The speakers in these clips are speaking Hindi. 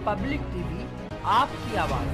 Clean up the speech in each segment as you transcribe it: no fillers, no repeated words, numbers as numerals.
पब्लिक टीवी, आपकी आवाज।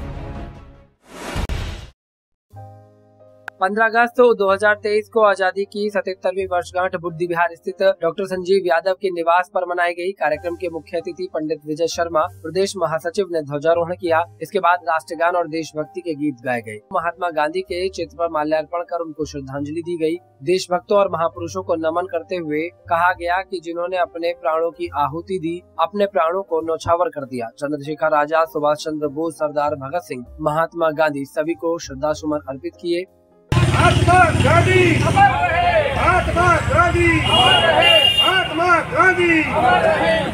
15 अगस्त 2023 को आजादी की 77वीं वर्षगांठ बुद्धि विहार स्थित डॉक्टर संजीव यादव के निवास पर मनाई गई। कार्यक्रम के मुख्य अतिथि पंडित विजय शर्मा, प्रदेश महासचिव ने ध्वजारोहण किया। इसके बाद राष्ट्रगान और देशभक्ति के गीत गाए गए। महात्मा गांधी के चित्र पर माल्यार्पण कर उनको श्रद्धांजलि दी गई। देशभक्तों और महापुरुषों को नमन करते हुए कहा गया कि जिन्होंने अपने प्राणों की आहुति दी, अपने प्राणों को न्यौछावर कर दिया। चंद्रशेखर आजाद, सुभाष चंद्र बोस, सरदार भगत सिंह, महात्मा गांधी सभी को श्रद्धा सुमन अर्पित किए। महात्मा गांधी अमर रहे, महात्मा गांधी अमर रहे, महात्मा गांधी अमर रहे।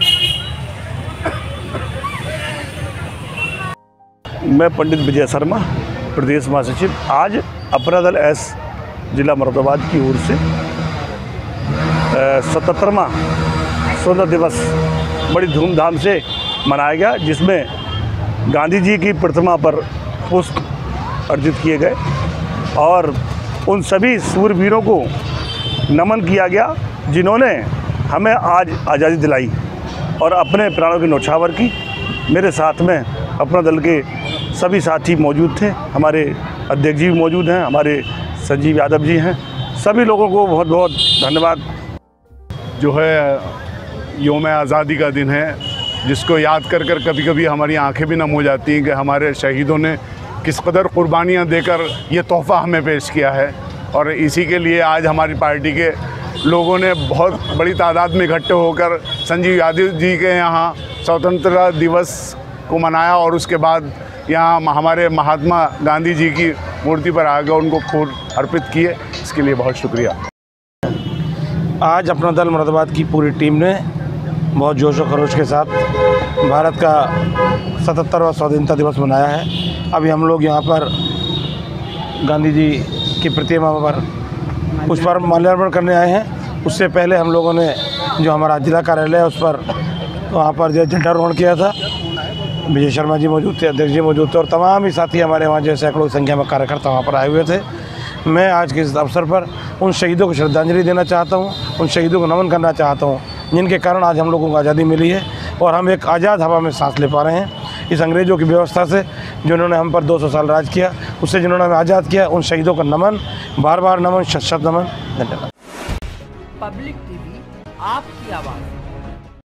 मैं पंडित विजय शर्मा, प्रदेश महासचिव। आज अपना दल एस जिला मुरादाबाद की ओर से 77वां स्वतंत्रता दिवस बड़ी धूमधाम से मनाया गया, जिसमें गांधी जी की प्रतिमा पर पुष्प अर्पित किए गए और उन सभी सूरवीरों को नमन किया गया जिन्होंने हमें आज आज़ादी दिलाई और अपने प्राणों की न्यौछावर की। मेरे साथ में अपना दल के सभी साथी मौजूद थे। हमारे अध्यक्ष जी मौजूद हैं, हमारे संजीव यादव जी हैं। सभी लोगों को बहुत बहुत धन्यवाद। जो है यौम आज़ादी का दिन है, जिसको याद कर कर कभी कभी हमारी आंखें भी नम हो जाती हैं कि हमारे शहीदों ने किस कदर कुर्बानियाँ देकर ये तोहफ़ा हमें पेश किया है। और इसी के लिए आज हमारी पार्टी के लोगों ने बहुत बड़ी तादाद में इकट्ठे होकर संजीव यादव जी के यहाँ स्वतंत्रता दिवस को मनाया और उसके बाद यहाँ हमारे महात्मा गांधी जी की मूर्ति पर आकर उनको फूल अर्पित किए। इसके लिए बहुत शुक्रिया। आज अपना दल मुरादाबाद की पूरी टीम ने बहुत जोश और खरोश के साथ भारत का 77वां स्वाधीनता दिवस मनाया है। अभी हम लोग यहाँ पर गांधी जी की प्रतिमा पर पुष्प माल्यार्पण करने आए हैं। उससे पहले हम लोगों ने जो हमारा जिला कार्यालय है उस पर वहाँ पर जो झंडारोहण किया था। विजय शर्मा जी मौजूद थे, अध्यक्ष जी मौजूद थे और तमाम ही साथी हमारे वहाँ जो सैकड़ों की संख्या में कार्यकर्ता वहाँ पर आए हुए थे। मैं आज के इस अवसर पर उन शहीदों को श्रद्धांजलि देना चाहता हूँ, उन शहीदों को नमन करना चाहता हूँ जिनके कारण आज हम लोगों को आज़ादी मिली है और हम एक आज़ाद हवा में सांस ले पा रहे हैं। इस अंग्रेज़ों की व्यवस्था से जिन्होंने हम पर 200 साल राज किया, उससे जिन्होंने हमें आज़ाद किया, उन शहीदों को नमन, बार बार नमन, शत शत नमन। धन्यवाद। पब्लिक टीवी, आपकी आवाज़।